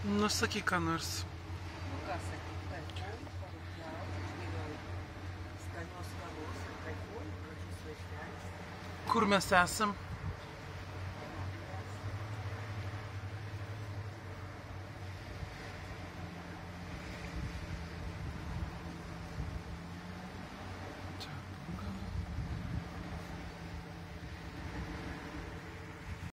Nu, sakyk ką nors. Nu, ką sakyk, kaifuoju, parūkliauju, išgeriau skanios kavos ir kaifuoju, gražus vaizdelis. Kur mes esam?